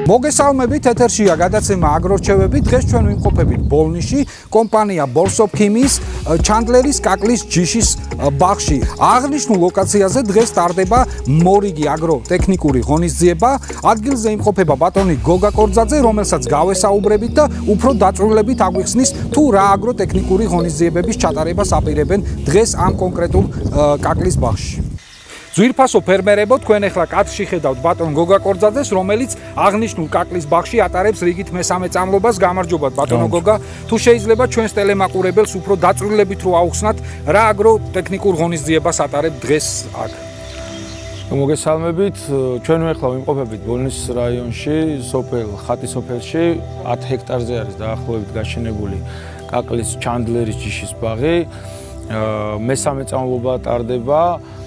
მოგესალმებით, ეთერშია გადაცემა აგრორჩევები. დღეს ჩვენ ვიმყოფებით ბოლნისში, კომპანია ბორსოფქიმიის ჩანდლერის კაკლის ჯიშის ბაღში. აღნიშნულ ლოკაციაზე დღეს ტარდება მორიგი აგროტექნიკური ღონისძიება. ადგილზე იმყოფება ბატონი გოგა კორძაძე, რომელსაც გავესაუბრებით და უფრო დაწვრილებით აგვიხსნის თუ რა აგროტექნიკური ღონისძიებების ჩატარებას აპირებენ დღეს ამ კონკრეტულ კაკლის ბაღში. ძვირფასო ფერმერებო, თქვენ ახლა კადრში ხედავთ ბატონ გოგა კორძაძეს, რომელიც აღნიშნულ კაკლის ბაღში ატარებს რიგით მესამე წამლობას. გამარჯობათ ბატონო გოგა. თუ შეიძლება ჩვენს ტელემაყურებელს უფრო დაწვრილებით რო აუხსნათ, რა აგროტექნიკურ ღონისძიებას ატარებთ დღეს აქ. მოგესალმებით, ჩვენ ახლა ვიმყოფებით ბოლნისის რაიონში, სოფელ ხატის სოფელში, 10 ჰექტარზე არის დაახლოებით გაშენებული კაკლის ჩანდლერის ჯიშის ბაღი. მესამე წამლობა ტარდება.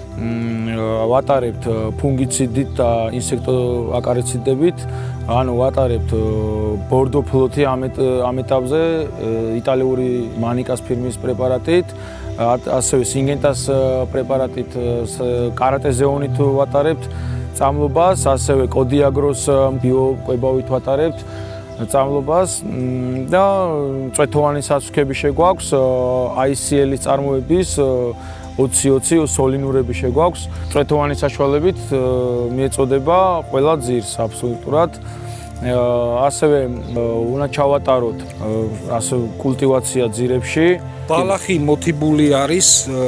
ვატარებთ ფუნგიციდით და ინსექტოაკარიციდებით, ანუ ვატარებთ ბორდო ფლოთი ამ ეტაპზე იტალიური მანიკას ფირმის პრეპარატით, ასევე სინგენტას პრეპარატით, კარატეზეონით ვატარებთ წამლობას, ასევე კოდიაგროს ბიოკვებავით ვატარებთ წამლობას და წვეთოვანი საცუქები შეგვაქვს, ICL-ის წარმოების 20-20 სოლინურები შეგვაქვს. წვეთოვანი საშუალებით მიეწოდება ყველა ძირს აბსოლუტურად. ასევე უნდა ჩავატაროთ კულტივაცია ძირებში. ბალახი მოთიბული არის.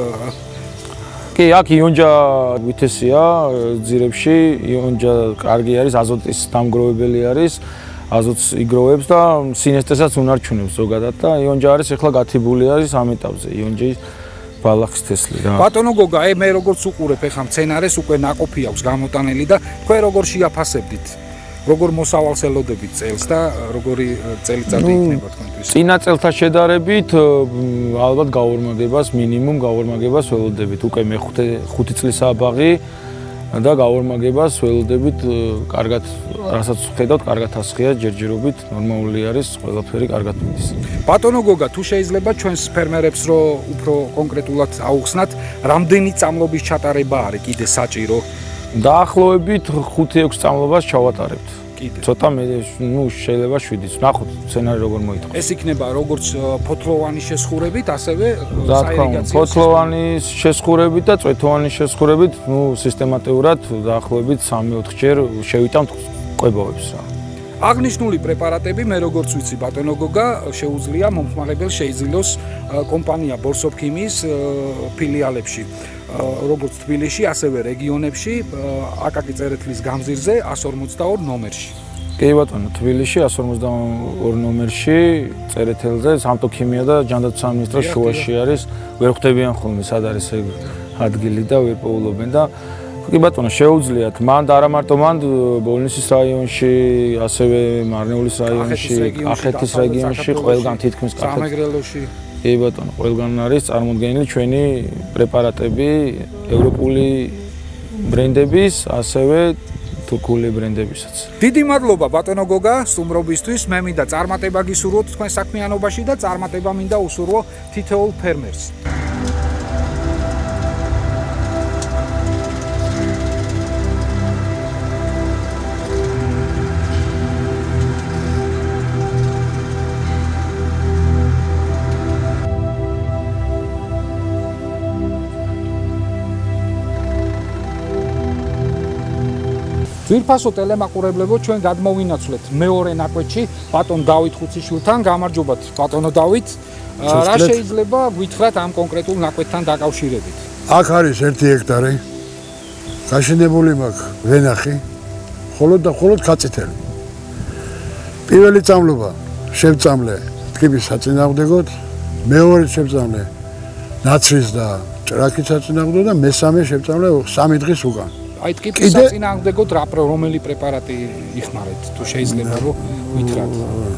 კი, აქ იონჯა ვითესია ძირებში, იონჯა კარგი არის, აზოტის დამგროვებელი არის. აზოტს იგროვებს და სინესტესაც უნარჩუნებს ზოგადად და იონჯა არის ახლა გათიბული არის ამ ეტაპზე. იონჯის ბალახის თესლი რა. ბატონო გოგა, მე როგორც უყურებ ახლა მცენარეს უკვე ნაყოფი აქვს გამოტანილი და თქვენ როგორ შეაფასებდით? როგორ მოსავალს ელოდებით წელს და როგორი წელიწადი იქნება თქვენთვის? წინა წელთან შედარებით ალბათ გაორმაგებას, მინიმუმ გაორმაგებას ველოდებით. უკვე მე 5 წლისაა ბაღი და გაორმაგებას ველოდებით კარგად, რასაც ხედავთ, კარგად ასხია ჯერჯერობით, ნორმალური არის, ყველაფერი კარგად მიდის. ბატონო გოგა, თუ შეიძლება ჩვენს ფერმერებს რო უფრო კონკრეტულად აუხსნათ, რამდენი წამლობის ჩატარება არის კიდე საჭირო? დაახლოებით 5-6 წამლობას ჩავატარებთ. კიდე. ცოტა მე შეიძლება 7-იც. ნახოთ სცენარი როგორ მოითხოვს. ეს იქნება როგორც ფოთლოვანი შესხურებით, ასევე საირიგაციო ფოთლოვანი შესხურებით და წვეთოვანი შესხურებით, სისტემატურად დაახლოებით 3-4 ჯერ შევიტანთ კვებავებს რა. აღნიშნული პრეპარატები მე როგორც ვიცი ბატონო გოგა, შეუძლია მომხმარებელს შეიძინოს კომპანია ბორსოფქიმიის ფილიალებში, როგორც თბილისში, ასევე რეგიონებში, აკაკი წერეთლის გამზირზე 152 ნომერში. კი ბატონო, თბილისში 152 ნომერში, წერეთელზე, სამთო-ქიმია და ჯანდაცვის სამინისტროს შუაში არის, ვერ ხვდებიან ხოლმე სად არის ეგ ადგილი და ვერ პოულობენ და კი ბატონო, შეუძლიათ მან და არა მარტო მან, ბოლნისის რაიონში, ასევე მარნეულის რაიონში, კახეთის რეგიონში, ყველგან თითქმის სამეგრელოში. კი ბატონო, ყველგან არის წარმოდგენილი ჩვენი პრეპარატები, ევროპული ბრენდების, ასევე თურქული ბრენდებისაც. დიდი მადლობა ბატონო გოგა სტუმრობისთვის. მე მინდა წარმატება გისურვოთ თქვენ საქმიანობაში და წარმატება მინდა უსურვო თითოეულ ფერმერს. ძვირფასო ტელემაყურებლებო, ჩვენ გადმოვინაცვლეთ მეორე ნაკვეთში ბატონ დავით ხუციშვილთან. გამარჯობათ ბატონო დავით. რა შეიძლება გითხრათ ამ კონკრეტულ ნაკვეთთან დაკავშირებით? აქ არის 1 ჰექტარი. გაშენებული მაქვს ვენახი, მხოლოდ კაცითელი. პირველი წამლობა შევწამლე ტკიპის საწინააღმდეგოდ, მეორე შევწამლე ნაცრის და ჭრაკის საწინააღმდეგოდ და მესამე შევწამლე 3 დღის უკან. აი ტკიპის საწინააღმდეგოდ რომელი პრეპარატი იხმარეთ თუ შეიძლება რომ ვითხრათ?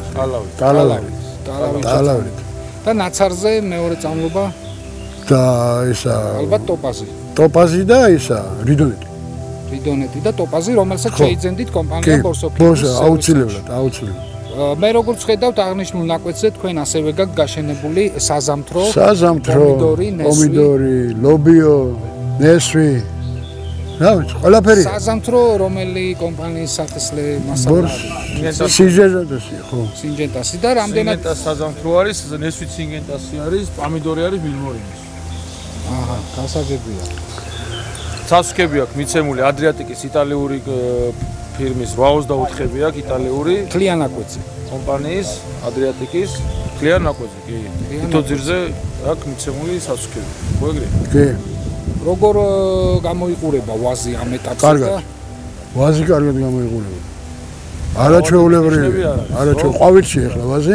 ტალავით. და ნაცარზე მეორე წამლობა და ისა ალბათ ტოპაზი. ტოპაზი და ისა რიდონეტი. რიდონეტი და ტოპაზი, რომელსაც შეიძენდით კომპანია ბორსოფქიმიის. აუცილებლად. მე როგორც ხედავთ აღნიშნულ ნაკვეთზე თქვენ ასევე გაქვთ გაშენებული საზამთრო, პომიდორი, ლობიო, ნესვი რა ვიცი, ყველაფერი. საზამთრო რომელი კომპანიის სახესლე მასალა არის? სინჯენტასი, ხო. სინჯენტასი და რამდენად სინჯენტას საზამთრო არის, ნესვით სინჯენტასი არის, პამიდორი არის მილმორინის. აჰა, გასაგებია. ცაცქები აქვს მიცემული ადრიატიკის იტალიური ფირმის 84-ები აქვს იტალიური კლიან აკვეცი. კომპანიის ადრიატიკის კლიან აკვეცი, კი. თითო ძირზე აქვს მიცემული ცაცქები. მოიგრე? კი. როგორ გამოიყურება ვაზი ამ ეტაპზე? კარგად. ვაზი კარგად გამოიყურება. არაჩვეულებრივი. ყვავილში ახლა ვაზი.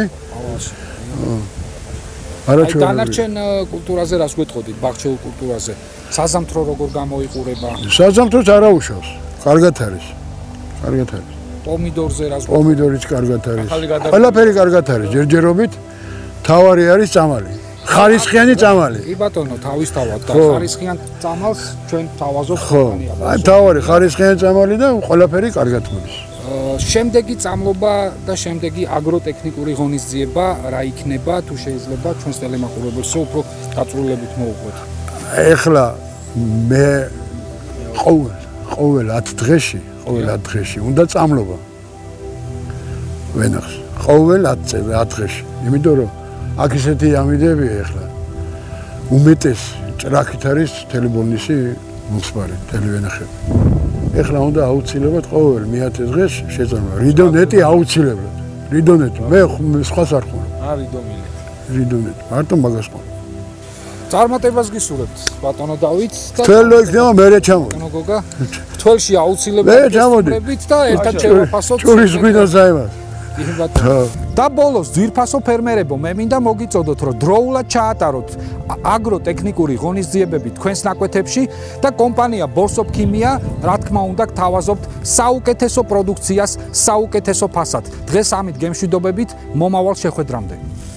არაჩვეულებრივი. დანარჩენ კულტურაზე რას გვეტყოდით ბაღჩეულ კულტურაზე? საზამთრო როგორ გამოიყურება? საზამთროს არაუშავს. კარგად არის. კარგად არის. პომიდორზე რას პომიდორიც კარგად არის. ყველაფერი კარგად არის. ჯერჯერობით თავარი არის წამალი. ხარისხიანი წამალი. კი ბატონო, თავისთავად და ხარისხიან წამალს ჩვენ თავაზობთ კომპანია. აი თავარი ხარისხიანი წამალი და ყველაფერი კარგად მოდის. შემდეგი წამლობა და შემდეგი აგროტექნიკური ღონისძიება რა იქნება თუ შეიძლება ჩვენს ტელემაყურებელს უფრო დაწვრილებით მოუყვეთ? ეხლა მე ყოველ 10 დღეში უნდა წამლობა. ვენახს. ყოველ 10 დღეში. იმიტომ რომ აქ ისეთი ამიდებია ეხლა. უმეტეს ჭრაქით არის თელიბოლნისი მოხსპარი, თელივენახები. ეხლა უნდა აუცილებლად ყოველ 10 დღეს შეწამლა. რიდონეტი აუცილებლად. რიდონეტი. მე სხვას არ ხომ. რიდონეტი. მარტო მაგას ხომ. წარმატებას გისურვებთ ბატონო დავით და თელო იქნება მე ჩამოდი. ბატონო გოგა. თველში აუცილებლად გესურვებით და ერთად შევაფასოთ. ჭურის გვინდა საიმას. და ბოლოს ძვირფასო ფერმერებო, მე მინდა მოგიწოდოთ, რომ დროულად ჩაატაროთ აგროტექნიკური ღონისძიებები თქვენს ნაკვეთებში და კომპანია ბორსოფ ქიმია, რა თქმა უნდა, გთავაზობთ საუკეთესო პროდუქციას, საუკეთესო ფასად. დღეს ამით გემშვიდობებით, მომავალ შეხვედრამდე.